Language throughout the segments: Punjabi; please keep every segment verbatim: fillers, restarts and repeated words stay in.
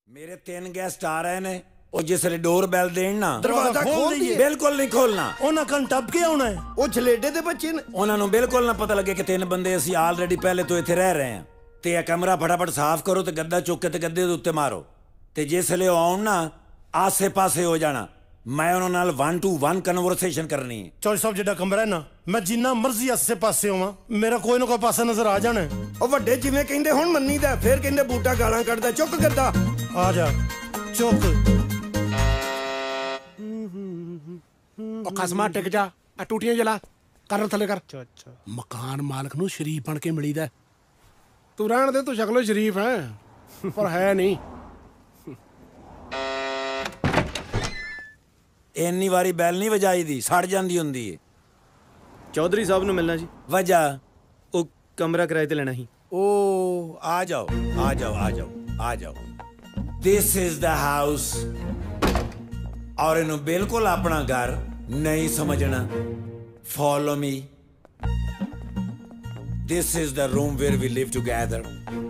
मेरे तीन गेस्ट आ रहे ने ਉਹ ਜਿਸਲੇ ਡੋਰ ਬੈਲ ਦੇਣ ਨਾ ਦਰਵਾਜ਼ਾ ਖੋਲ ਦਈਏ। ਬਿਲਕੁਲ ਨਹੀਂ ਖੋਲਣਾ। ਉਹਨਾਂ ਕੰਨ ਟੱਪ ਕੇ ਆਉਣਾ ਹੈ। ਉਹ ਛਲੇਡੇ ਦੇ ਬੱਚੇ ਨੇ। ਉਹਨਾਂ ਨੂੰ ਬਿਲਕੁਲ ਨਾ ਪਤਾ ਲੱਗੇ ਕਿ ਤਿੰਨ ਬੰਦੇ ਅਸੀਂ ਆਲਰੇਡੀ ਪਹਿਲੇ ਤੋਂ ਇੱਥੇ ਰਹਿ ਰਹੇ ਹਾਂ। ਤੇ ਇਹ ਕਮਰਾ ਫਟਾਫਟ ਸਾਫ਼ ਕਰੋ ਤੇ ਗੱਦਾ ਚੁੱਕ ਕੇ ਤੇ ਗੱਦੇ ਦੇ ਉੱਤੇ ਮਾਰੋ ਤੇ ਜਿਸਲੇ ਉਹ ਆਉਣ ਨਾ ਆਸੇ ਪਾਸੇ ਹੋ ਜਾਣਾ। ਮੈਂ ਉਹਨਾਂ ਨਾਲ ਵਨ ਟੂ ਵਨ ਕਨਵਰਸੇਸ਼ਨ ਕਰਨੀ ਹੈ। ਚੌਧਰੀ ਸਾਹਿਬ ਜਿਹੜਾ ਕਮਰਾ ਹੈ ਨਾ ਮੈਂ ਜਿੰਨਾ ਮਰਜ਼ੀ ਆਸੇ ਪਾਸੇ ਹੋਵਾਂ ਮੇਰਾ ਕੋਈ ਨਾ ਕੋਈ ਪਾਸਾ ਨਜ਼ਰ ਆ ਜਾਣਾ। ਉਹ ਵੱਡੇ ਜਿਵੇਂ ਕਹਿੰਦੇ ਹੁਣ ਮੰਨੀਦਾ ਫਿਰ ਕਹਿੰਦੇ ਬੂਟਾ ਗਾਲਾਂ ਕੱਢਦਾ ਚੁੱਕ ਗੱਦਾ ਆ ਜਾ ਚੁੱਕ। ਉਹ ਕਸਮਾ ਟਿਕ ਜਾ ਆ ਟੂਟੀਆਂ ਜਲਾ ਕਰ ਥੱਲੇ ਕਰ। ਅੱਛਾ ਅੱਛਾ ਮਕਾਨ ਮਾਲਕ ਨੂੰ ਸ਼ਰੀਫ ਬਣ ਕੇ ਮਿਲੀਦਾ। ਤੂੰ ਰਹਿਣ ਦੇ ਤੂੰ ਸ਼ਕਲੋਂ ਸ਼ਰੀਫ ਹੈ ਪਰ ਹੈ ਨਹੀਂ। ਇੰਨੀ ਵਾਰੀ ਬੈਲ ਨਹੀਂ ਵਜਾਈ ਦੀ ਸੜ ਜਾਂਦੀ ਹੁੰਦੀ ਹੈ। ਚੌਧਰੀ ਸਾਹਿਬ ਨੂੰ ਮਿਲਣਾ ਜੀ। ਵਜਾ ਉਹ ਕਮਰਾ ਕਿਰਾਏ ਤੇ ਲੈਣਾ ਸੀ। ਉਹ ਆ ਜਾਓ ਆ ਜਾਓ ਆ ਜਾਓ ਆ ਜਾਓ। ਦਿਸ ਇਜ਼ ਦ ਹਾਊਸ ਔਰ ਇਹਨੂੰ ਬਿਲਕੁਲ ਆਪਣਾ ਘਰ ਨਹੀਂ ਸਮਝਣਾ। Follow me. This is the room where we live together.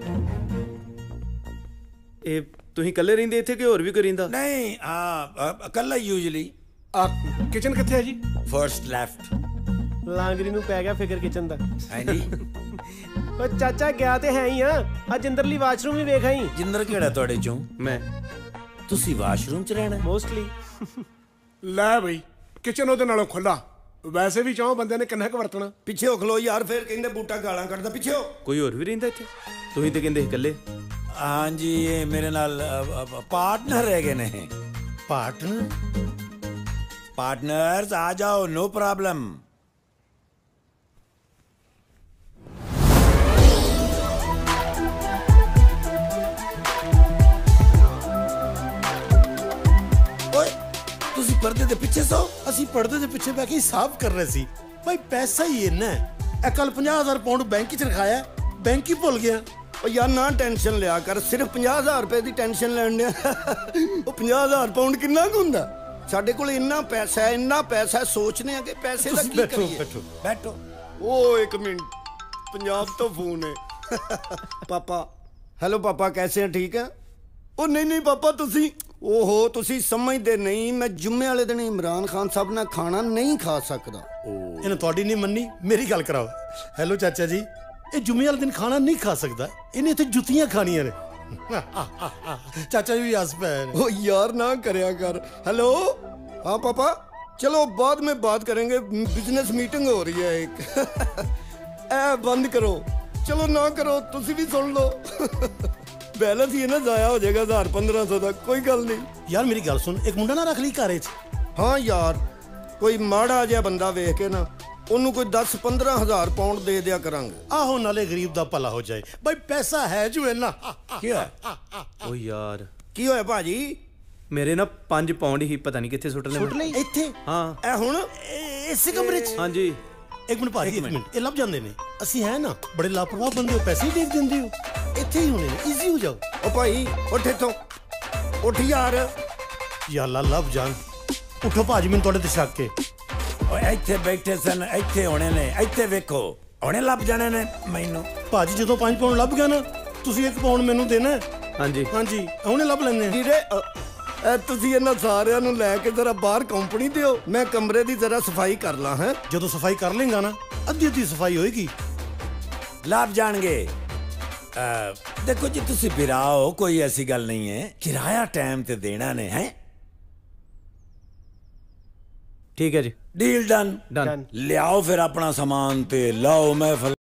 ਇਹ ਤੁਸੀਂ ਇਕੱਲੇ ਰਹਿੰਦੇ ਇੱਥੇ ਕਿ ਹੋਰ ਵੀ ਕੋਈ ਰਹਿੰਦਾ? ਨਹੀਂ ਹਾਂ ਇਕੱਲਾ ਯੂਜਲੀ। ਆ ਕਿਚਨ ਕਿੱਥੇ ਹੈ ਜੀ? First left. ਲਾਂਗਰੀ ਨੂੰ ਪੈ ਗਿਆ ਫਿਕਰ ਕਿਚਨ ਦਾ। ਹਾਂਜੀ ਉਹ ਚਾਚਾ ਗਿਆ ਤੇ ਹੈ ਹੀ ਆ। ਅੱਜ ਅੰਦਰਲੀ ਵਾਸ਼ਰੂਮ ਵੀ ਵੇਖ ਆਈ। ਜਿੰਦਰ ਕਿਹੜਾ ਤੁਹਾਡੇ ਚੋਂ? ਮੈਂ। ਤੁਸੀਂ ਵਾਸ਼ਰੂਮ ਚ ਰਹਿਣਾ? ਮੋਸਟਲੀ। ਲੈ ਬਈ ਕਿਚਨ ਉਹਦੇ ਨਾਲੋਂ ਖੁੱਲਾ। ਵੈਸੇ ਵੀ ਚਾਹੋ ਬੰਦੇ ਨੇ ਕਿੰਨਾ ਕੁ ਵਰਤਣਾ। ਪਿੱਛੇ ਹੋ ਖਲੋ ਯਾਰ ਫਿਰ ਕਹਿੰਦੇ ਬੂਟਾ ਗਾਲਾਂ ਕੱਢਦਾ ਪਿੱਛੇ ਹੋ। ਕੋਈ ਹੋਰ ਵੀ ਰਹਿੰਦਾ ਇੱਥੇ? ਤੁਸੀਂ ਤੇ ਕਹਿੰਦੇ ਇਕੱਲੇ। ਹਾਂਜੀ ਇਹ ਮੇਰੇ ਨਾਲ ਪਾਰਟਨਰ ਹੈਗੇ ਨੇ। ਪਾਰਟਨਰ? ਪਾਰਟਨਰਸ ਆ ਜਾਓ ਨੋ ਪ੍ਰੋਬਲਮ। ਓਏ ਤੁਸੀਂ ਪਰਦੇ ਦੇ ਪਿੱਛੇ ਸੋ। ਅਸੀਂ ਪਰਦੇ ਦੇ ਪਿੱਛੇ ਬੈ ਕੇ ਹਿਸਾਬ ਕਰ ਰਹੇ ਸੀ। ਭਾਈ ਪੈਸਾ ਹੀ ਇੰਨਾ ਇਹ ਕੱਲ ਪੰਜਾਹ ਹਜ਼ਾਰ ਪਾਉਂਡ ਬੈਂਕ 'ਚ ਰਖਾਇਆ ਬੈਂਕ ਹੀ ਭੁੱਲ ਗਿਆ। ਉਹ ਯਾਰ ਨਾ ਟੈਨਸ਼ਨ ਲਿਆ ਕਰ ਸਿਰਫ ਪੰਜਾਹ ਹਜ਼ਾਰ ਰੁਪਏ ਦੀ ਟੈਨਸ਼ਨ ਲੈਣ ਡਿਆ। ਉਹ ਪੰਜਾਹ ਹਜ਼ਾਰ ਪਾਉਂਡ ਕਿੰਨਾ ਕੁ ਹੁੰਦਾ? ਸਾਡੇ ਕੋਲ ਇੰਨਾ ਪੈਸਾ ਹੈ ਇੰਨਾ ਪੈਸਾ ਸੋਚਨੇ ਆ ਕਿ ਪੈਸੇ ਦਾ ਕੀ ਕਰੀਏ। ਬੈਠੋ ਬੈਠੋ। ਉਹ ਇੱਕ ਮਿੰਟ ਪੰਜਾਬ ਤੋਂ ਫੋਨ ਹੈ। ਪਾਪਾ ਹੈਲੋ ਪਾਪਾ ਕੈਸੇ ਹੈ ਠੀਕ ਹੈ? ਉਹ ਨਹੀਂ ਨਹੀਂ ਪਾਪਾ ਤੁਸੀਂ ਓਹੋ ਤੁਸੀਂ ਸਮਝਦੇ ਨਹੀਂ ਮੈਂ ਜੁਮੇ ਵਾਲੇ ਦਿਨ ਇਮਰਾਨ ਖਾਨ ਸਾਹਿਬ ਨਾਲ ਖਾਣਾ ਨਹੀਂ ਖਾ ਸਕਦਾ। ਇਹਨੇ ਤੁਹਾਡੀ ਨਹੀਂ ਮੰਨੀ ਮੇਰੀ ਗੱਲ ਕਰਾਓ। ਹੈਲੋ ਚਾਚਾ ਜੀ ਇਹ ਜੁਮੇ ਵਾਲੇ ਦਿਨ ਖਾਣਾ ਨਹੀਂ ਖਾ ਸਕਦਾ ਇਹਨੇ ਇੱਥੇ ਜੁੱਤੀਆਂ ਖਾਣੀਆਂ ਨੇ। ਚਾਚਾ ਜੀ ਵੀ ਹੱਸ ਪਏ। ओ यार ना करया कर। हेलो हाँ पापा चलो बाद में बात करेंगे बिजनेस मीटिंग हो रही है एक। ए बंद करो चलो ना करो तुसी भी सुन लो। बैलेंस ही ना जाया हो जाएगा हजार पंद्रह सौ तक कोई गल नहीं। यार मेरी गल सुन एक मुंडा ना रख ली घरे च। हाँ यार कोई माड़ा जिहा बंदा वेख के ना ਉਹਨੂੰ ਕੋਈ ਦਸ ਪੰਦਰਾਂ ਹਜ਼ਾਰ ਪਾਉਂਡ ਦੇ ਦਿਆ ਕਰਾਂਗੇ। ਆਹੋ ਨਾਲੇ ਗਰੀਬ ਦਾ ਭਲਾ ਹੋ ਜਾਏ। ਬਈ ਪੈਸਾ ਹੈ ਜੋ ਇੰਨਾ। ਕੀ ਹੋਇਆ? ਓ ਯਾਰ ਕੀ ਹੋਇਆ ਭਾਜੀ? ਮੇਰੇ ਨਾ ਪੰਜ ਪਾਉਂਡ ਹੀ ਪਤਾ ਨਹੀਂ ਕਿੱਥੇ ਸੁੱਟ ਲਏ। ਇੱਥੇ ਹਾਂ ਇਹ ਹੁਣ ਇਸੇ ਕਮਰੇ 'ਚ? ਹਾਂਜੀ। ਇੱਕ ਮਿੰਟ ਭਾਜੀ ਇੱਕ ਮਿੰਟ ਇਹ ਲੱਭ ਜਾਂਦੇ ਨੇ। ਅਸੀਂ ਹੈ ਨਾ ਬੜੇ ਲਾਪਰਵਾਹ ਬੰਦੇ ਹੋ ਪੈਸੇ ਹੀ ਦੇਖ ਦਿੰਦੇ ਹੋ। ਇੱਥੇ ਹੀ ਹੋਣੇ ਨੇ ਈਜ਼ੀ ਹੋ ਜਾਓ। ਉਹ ਭਾਈ ਉੱਠ ਇੱਥੋਂ ਉੱਠ ਯਾਰ। ਯਾਰ ਲੱਭ ਜਾਣ। ਉੱਠੋ ਭਾਜੀ ਮੈਨੂੰ ਤੁਹਾਡੇ ਤੇ ਸ਼ੱਕ ਹੈ। ਓਏ ਇੱਥੇ ਬੈਠੇ ਸਨ ਇੱਥੇ ਹੋਣੇ ਨੇ ਇੱਥੇ ਵੇਖੋ ਹੁਣੇ ਲੱਭ ਜਾਣੇ ਨੇ ਮੈਨੂੰ। ਭਾਜੀ ਜਦੋਂ ਪੰਜ ਪਾਉਂਡ ਲੱਭ ਗਿਆ ਨਾ ਤੁਸੀਂ ਇੱਕ ਪਾਉਂਡ ਮੈਨੂੰ ਦੇਣਾ। ਹਾਂਜੀ ਹਾਂਜੀ ਹੁਣੇ ਲੱਭ ਲੈਂਦੇ। ਵੀਰੇ ਇਹ ਤੁਸੀਂ ਇਹਨਾਂ ਸਾਰਿਆਂ ਨੂੰ ਲੈ ਕੇ ਜ਼ਰਾ ਬਾਹਰ ਕੰਪਨੀ ਦਿਓ ਮੈਂ ਕਮਰੇ ਦੀ ਜ਼ਰਾ ਸਫਾਈ ਕਰ ਲਾਂ। ਹੈ ਜਦੋਂ ਸਫਾਈ ਕਰ ਲੇਗਾ ਨਾ ਅੱਧੀ ਅੱਧੀ ਸਫਾਈ ਹੋਏਗੀ। ਲੱਭ ਜਾਣਗੇ। ਦੇਖੋ ਜੀ ਤੁਸੀਂ ਬਿਰਾਓ ਕੋਈ ਐਸੀ ਗੱਲ ਨਹੀਂ ਹੈ ਕਿਰਾਇਆ ਟਾਈਮ ਤੇ ਦੇਣਾ ਨੇ ਹੈ। ਠੀਕ ਹੈ ਜੀ ਡੀਲ ਡਨ। ਡਨ। ਲਿਆਓ ਫਿਰ ਆਪਣਾ ਸਾਮਾਨ ਤੇ ਲਾਓ ਮਹਿਫਲ।